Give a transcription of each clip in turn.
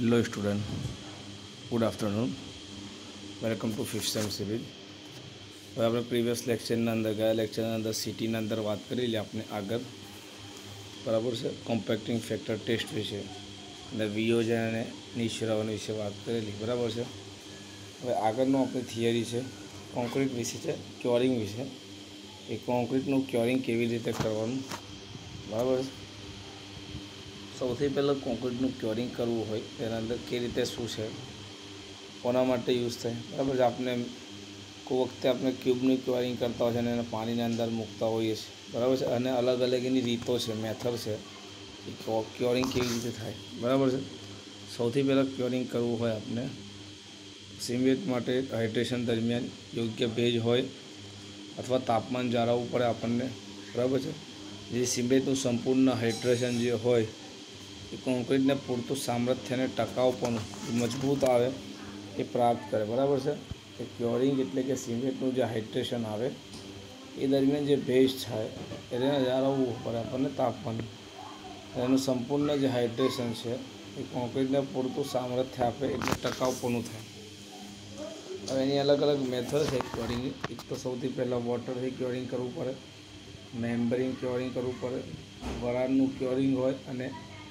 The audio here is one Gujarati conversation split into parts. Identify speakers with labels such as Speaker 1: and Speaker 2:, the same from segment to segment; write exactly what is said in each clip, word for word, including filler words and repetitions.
Speaker 1: Hello student, good afternoon. Welcome to fifth sem civil. હવે આપણે પ્રીવિયસ લેક્ચરના અંદર ગયા લેક્ચરના અંદર સિટીના અંદર વાત કરી લે આપણે આગળ, બરાબર છે. કોમ્પેક્ટિંગ ફેક્ટર ટેસ્ટ વિશે અને વિયોજન અને નિશ્રાવણ વિશે વાત કરેલી, બરાબર છે. હવે આગળનું આપણી થિયરી છે કોન્ક્રીટ વિશે છે, ક્યોરિંગ વિશે. એ કોન્ક્રીટનું ક્યોરિંગ કેવી રીતે કરવાનું, બરાબર છે. સૌથી પહેલાં કોન્ક્રીટનું ક્યોરિંગ કરવું હોય તેના અંદર કઈ રીતે શું છે, કોના માટે યુઝ થાય, બરાબર છે. આપણે કોઈ વખતે આપણે ક્યુબનું ક્યોરિંગ કરતા હોય છે અને એને પાણીના અંદર મૂકતા હોઈએ છીએ, બરાબર છે. અને અલગ અલગ એની રીતો છે, મેથડ છે, એ ક્યોરિંગ કેવી રીતે થાય, બરાબર છે. સૌથી પહેલાં ક્યોરિંગ કરવું હોય આપણે સિમેન્ટ માટે હાઇડ્રેશન દરમિયાન યોગ્ય ભેજ હોય અથવા તાપમાન જાળવવું પડે આપણને, બરાબર છે. જે સિમેન્ટનું સંપૂર્ણ હાઇડ્રેશન જે હોય એ કોન્ક્રીટને પૂરતું સામર્થ્ય અને ટકાઉપણું મજબૂત આવે એ પ્રાપ્ત કરે, બરાબર છે. એ ક્યોરિંગ એટલે કે સિમેન્ટનું જે હાઇડ્રેશન આવે એ દરમિયાન જે ભેજ થાય એને જાળવવું પડે આપણને તાપમાન. એનું સંપૂર્ણ જે હાઇડ્રેશન છે એ કોન્ક્રીટને પૂરતું સામર્થ્ય આપે એટલે ટકાઉપણું થાય. હવે એની અલગ અલગ મેથડ છે ક્યોરિંગની. એક તો સૌથી પહેલાં વોટરથી ક્યોરિંગ કરવું પડે, મેમ્બ્રેન ક્યોરિંગ કરવું પડે, વરાળનું ક્યોરિંગ હોય અને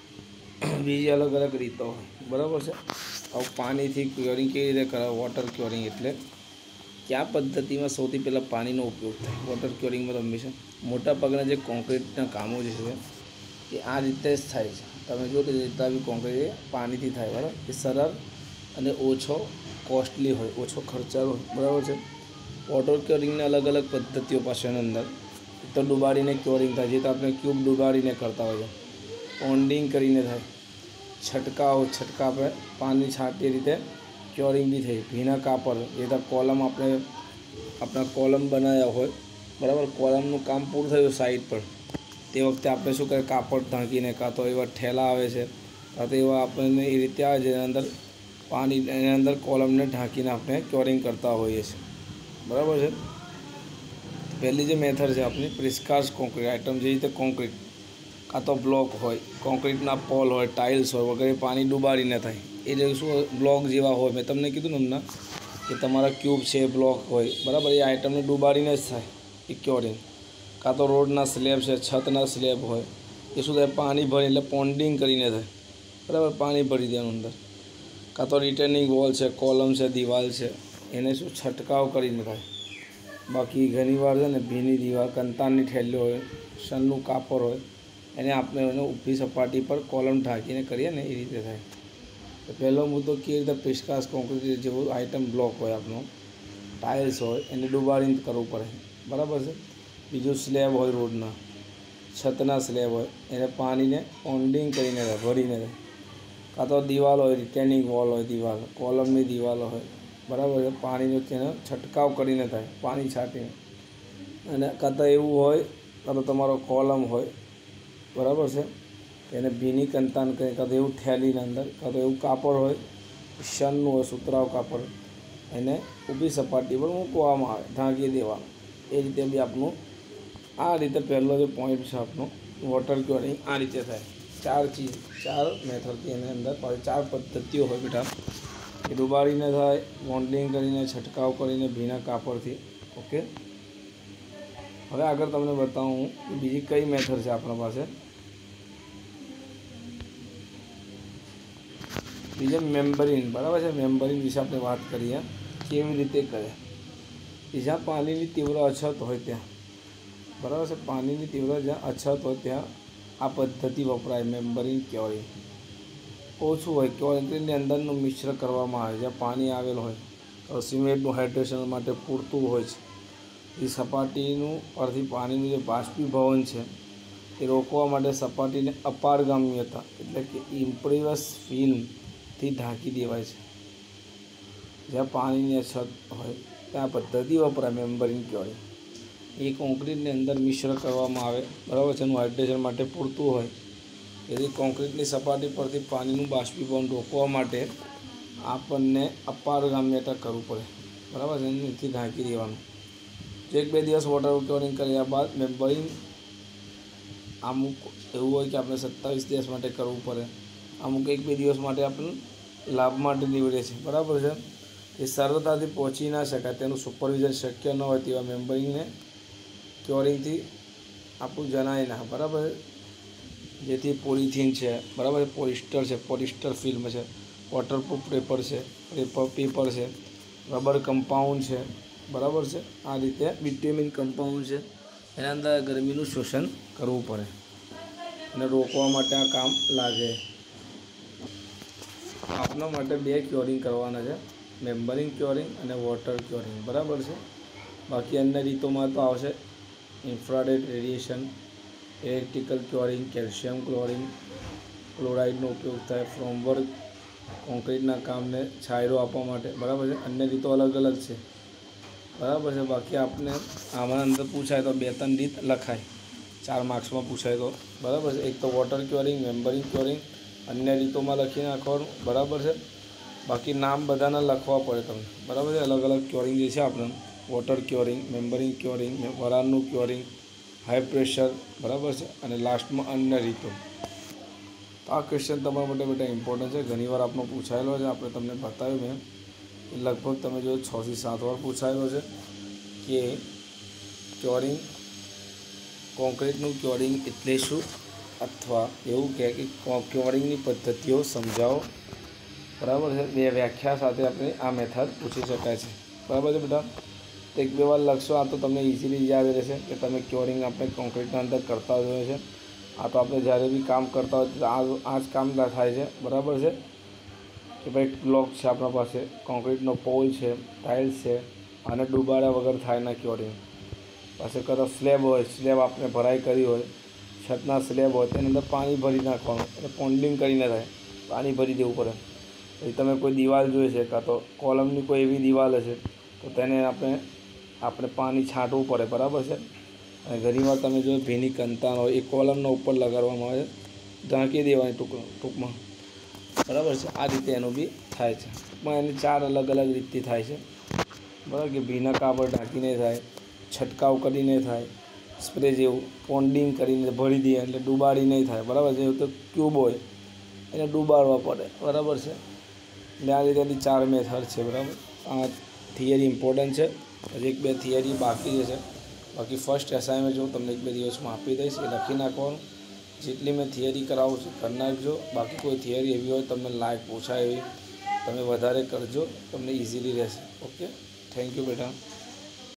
Speaker 1: બીજી અલગ અલગ રીતો હોય, બરાબર છે. હવે પાણીથી ક્યોરિંગ કેવી રીતે કરે, વોટર ક્યોરિંગ એટલે કે આ પદ્ધતિમાં સૌથી પહેલાં પાણીનો ઉપયોગ થાય. વોટર ક્યોરિંગમાં તો હંમેશા મોટાભાગના જે કોન્ક્રીટના કામો જે છે એ આ રીતે જ થાય છે. તમે જો કે જેટલા બી કોન્ક્રીટ એ પાણીથી થાય, બરાબર. એ સરળ અને ઓછો કોસ્ટલી હોય, ઓછો ખર્ચાળ હોય, બરાબર છે. વોટર ક્યોરિંગની અલગ અલગ પદ્ધતિઓ પાછળની અંદર તો ડુબાડીને ક્યોરિંગ થાય, જે તો આપણે ક્યુબ ડુબાડીને કરતા હોય છે. પોન્ડિંગ કરીને થાય, છંટકાવ છંટકાવ આપણે પાણી છાંટીએ રીતે ક્યોરિંગ બી થઈ. ભીના કાપડ જે તો કોલમ આપણે આપણા કોલમ બનાવ્યા હોય, બરાબર. કોલમનું કામ પૂરું થયું સાઈડ પર, તે વખતે આપણે શું કરે, કાપડ ઢાંકીને, કાં તો એવા ઠેલા આવે છે, કાં તો એવા આપણને એ રીતે આવે છે જેના અંદર પાણી એની અંદર કોલમને ઢાંકીને આપણે ક્યોરિંગ કરતા હોઈએ છીએ, બરાબર છે. પહેલી જે મેથડ છે આપણી પ્રિસ્કાસ્ટ કોન્ક્રીટ આઇટમ, જે રીતે કોન્ક્રીટ કાં તો બ્લોક હોય, કોન્ક્રીટના પોલ હોય, ટાઇલ્સ હોય વગેરે પાણી ડુબાડીને થાય. એ જે શું બ્લોક જેવા હોય, મેં તમને કીધું ને હમણાં કે તમારા ક્યુબ છે, બ્લોક હોય, બરાબર. એ આઇટમને ડુબાડીને જ થાય એ ક્યોરિંગ. કાં તો રોડના સ્લેબ છે, છતના સ્લેબ હોય, એ શું થાય, પાણી ભરી એટલે પોન્ડિંગ કરીને થાય, બરાબર. પાણી ભરી દેવાનું અંદર. કાં તો રિટર્નિંગ વોલ છે, કોલમ છે, દિવાલ છે, એને શું છંટકાવ કરીને થાય. બાકી ઘણીવાર છે ને ભીની દિવાલ, કંતારની થેલીઓ હોય, સનનું કાપડ હોય, એને આપણે એને ઊભી સપાટી પર કોલમ ઢાંકીને કરીએ ને એ રીતે થાય. તો પહેલો મુદ્દો કેવી રીતે પ્રિસ્કાસ્ટ કોન્ક્રીટ જેવું આઇટમ બ્લોક હોય આપણો, ટાઇલ્સ હોય, એને ડુબાડીને કરવું પડે, બરાબર છે. બીજું સ્લેબ હોય, રોડના છતના સ્લેબ હોય, એને પાણીને પોન્ડિંગ કરીને થાય, ભરીને થાય. કાં તો દિવાલ હોય, રિટેનિંગ વોલ હોય, દિવાલ કોલમની દિવાલો હોય, બરાબર છે. પાણીનો તેનો છંટકાવ કરીને થાય, પાણી છાંટીને. અને કાં તો એવું હોય, કાં તો તમારો કોલમ હોય, બરાબર છે. એને ભીની કંતાન કરી, કાં તો એવું થેલીના અંદર, કાં તો એવું કાપડ હોય, શનનું હોય, સુતરાઉ કાપડ, એને ઊભી સપાટી પર મૂકવામાં આવે, ઢાંકી દેવાનું. એ રીતે બી આપણું આ રીતે પહેલો જે પોઈન્ટ છે આપણો વોટર ક્યોરિંગ આ રીતે થાય. ચાર ચીજ ચાર મેથડથી એની અંદર ચાર પદ્ધતિઓ હોય બેટા. એ ડુબાડીને થાય, પોન્ડિંગ કરીને, છંટકાવ કરીને, ભીના કાપડથી. ઓકે. હવે આગળ તમને બતાવું બીજી કઈ મેથડ છે આપણા પાસે. બીજા મેમ્બ્રેન, બરાબર છે. મેમ્બ્રેન વિશે આપણે વાત કરીએ કેવી રીતે કરે. જ્યાં પાણીની તીવ્ર અછત હોય ત્યાં, બરાબર છે, પાણીની તીવ્ર જ્યાં અછત હોય ત્યાં આ પદ્ધતિ વપરાય, મેમ્બ્રેન ક્યોરિંગ. ઓછું હોય, કોન્ક્રીટની અંદરનું મિશ્ર કરવામાં આવે, જ્યાં પાણી આવેલ હોય તો સિમેન્ટનું હાઇડ્રેશન માટે પૂરતું હોય છે. એ સપાટીનું પરથી પાણીનું જે બાષ્પીભવન છે એ રોકવા માટે સપાટીને અપારગામ્યતા એટલે કે ઇમ્પરિવસ ફિલ્મથી ઢાંકી દેવાય છે. જ્યાં પાણીની અછત હોય ત્યાં પદ્ધતિ વપરાય મેમ્બ્રેન ક્યોરિંગ. એ કોન્ક્રીટની અંદર મિશ્ર કરવામાં આવે, બરાબર છે. એનું હાઇડ્રેશન માટે પૂરતું હોય, તેથી કોન્ક્રીટની સપાટી પરથી પાણીનું બાષ્પીભવન રોકવા માટે આપણને અપારગામ્યતા કરવું પડે, બરાબર છે. એનાથી ઢાંકી દેવાનું. એક બે દિવસ વોટર ક્યોરિંગ કર્યા બાદ મેમ્બ્રેન અમુક એવું હોય કે આપણે સત્તાવીસ દિવસ માટે કરવું પડે, અમુક એક બે દિવસ માટે આપણે લાભ માટે નીવડે છે, બરાબર છે। એ સરળતાથી પહોંચી ના શકાય, તેનું સુપરવિઝન શક્ય ન હોય તેવા મેમ્બરિંગને ક્યોરિંગથી આપણું જણાય ના, બરાબર છે। જેથી પોલિથીન છે, બરાબર છે, પોલિસ્ટર છે, પોલિસ્ટર ફિલ્મ છે, વોટરપ્રૂફ પેપર છે, પેપર પેપર છે, રબર કમ્પાઉન્ડ છે, બરાબર છે। આ રીતે વિટામિન કમ્પાઉન્ડ છે, એના અંદર ગરમીનું શોષણ કરવું પડે અને રોકવા માટે આ કામ લાગે। આપના માટે બે ક્યોરિંગ કરવાના છે, મેમ્બરિંગ ક્યોરિંગ અને વોટર ક્યોરિંગ, બરાબર છે। બાકી અન્ય રીતોમાં તો આવશે infrared radiation, electrical curing, calcium ક્લોરિંગ ક્લોરાઇડનો ઉપયોગ થાય ફ્રોમવર્ક કોન્ક્રીટના કામને છાંયડો આપવા માટે, બરાબર છે। અન્ય રીતો અલગ અલગ છે, બરાબર છે। બાકી આપને આમાં અંદર પૂછાય તો બે ત્રણ રીત લખાય, ચાર માર્ક્સમાં પૂછાય તો, બરાબર છે। એક તો વોટર ક્યોરિંગ, મેમ્બરિંગ ક્યોરિંગ, અન્ય રીતોમાં લખી નાખવાનું, બરાબર છે। બાકી નામ બધાના લખવા પડે તમને, બરાબર છે। અલગ અલગ ક્યોરિંગ જે છે આપણે વોટર ક્યોરિંગ, મેમ્બરિંગ ક્યોરિંગ, વરાળનું ક્યોરિંગ, હાઈ પ્રેશર, બરાબર છે, અને લાસ્ટમાં અન્ય રીતો। તો આ ક્વેશ્ચન તમારા માટે બેટા ઇમ્પોર્ટન્ટ છે, ઘણીવાર આપણો પૂછાયેલો છે, આપણે તમને બતાવ્યું મેં એ લગભગ તમે જો છથી સાત વાર પૂછાયેલો છે કે ક્યોરિંગ કોન્ક્રીટનું ક્યોરિંગ એટલે શું, અથવા એવું કહે કે ક્યોરિંગની પદ્ધતિઓ સમજાવો, બરાબર છે। બે વ્યાખ્યા સાથે આપણે આ મેથડ પૂછી શકાય છે, બરાબર છે બેટા। એક બે વાર લખશો આ તો તમને ઇઝીલી યાદ રહેશે કે તમે ક્યોરિંગ આપણે કોન્ક્રીટના અંદર કરતા જ હોય છે। આ તો આપણે જ્યારે બી કામ કરતા હોય તો આ આ જ કામ થાય છે, બરાબર છે। કે ભાઈ બ્લોક છે આપણા પાસે, કોન્ક્રીટનો પોલ છે, ટાઇલ્સ છે, અને ડૂબાડ્યા વગર થાય ના ક્યોરિંગ। પાસે કદાચ સ્લેબ હોય, સ્લેબ આપણે ભરાઈ કરી હોય, છતના સ્લેબ હોય તેની અંદર પાણી ભરી નાખવાનું, એટલે પોન્ડિંગ કરીને થાય, પાણી ભરી દેવું પડે। પછી તમે કોઈ દિવાલ જોઈ છે, કાં તો કોલમની કોઈ એવી દિવાલ હશે તો તેને આપણે આપણે પાણી છાંટવું પડે, બરાબર છે। અને ઘણીવાર તમે જો ભીની કંતાન હોય એ કોલમના ઉપર લગાડવામાં આવે, ઢાંકી દેવાની ટૂંક ટૂંકમાં, બરાબર છે। આ રીતે એનું બી થાય છે, પણ એની ચાર અલગ અલગ રીતથી થાય છે, બરાબર કે ભીના કાપડ ઢાંકીને થાય, છંટકાવ કરીને થાય, સ્પ્રે જેવું પોન્ડિંગ કરીને ભરી દે એટલે ડૂબાડી નહીં થાય, બરાબર છે। તો ક્યુબ હોય એને ડૂબાડવા પડે, બરાબર છે। એટલે આ રીતે ચાર મેથડ છે, બરાબર। આ થિયરી ઇમ્પોર્ટન્ટ છે, હજી એક બે થિયરી બાકી છે, બાકી ફર્સ્ટ એસાઇનમેન્ટ હું તમને એક બે દિવસમાં આપી દઈશ, એ લખી નાખવાનું। જેટલી મેં થિયરી કરાવું છું કરી નાખજો, બાકી કોઈ થિયરી એવી હોય તમને લાઈક પૂછાય એવી તમે વધારે કરજો, તમને ઇઝીલી રહેશે। ઓકે, થેન્ક યુ બેટા।